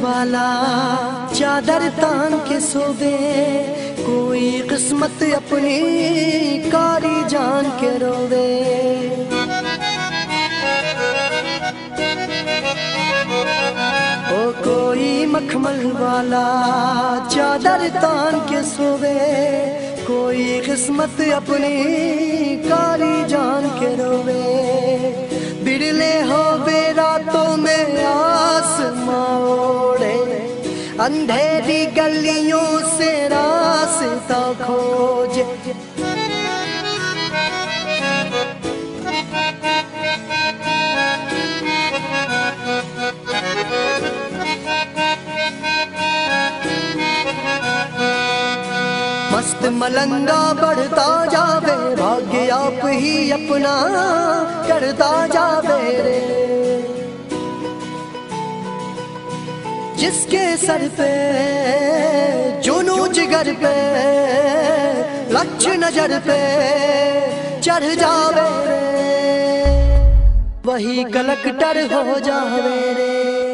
वाला चादर तान के सोवे, कोई किस्मत अपनी कारी जान के रोवे। ओ कोई मखमल वाला चादर तान के सोवे, कोई किस्मत अपनी कारी जान के रोवे। बिरले हो रातों में आसमां ओढ़े, अंधेरी गलियों से रास्ता खोजे। मस्त मलंगा बढ़ता जावे, भाग्य आप ही अपना करता जावे रे। जिसके सर पे जुनू जिगर पे लक्ष्य नजर पे चढ़ जावे रे, वही कलेक्टर हो जावे रे।